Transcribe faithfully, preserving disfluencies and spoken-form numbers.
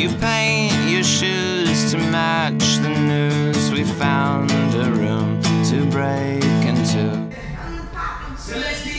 You paint your shoes to match the news. We found a room to break into.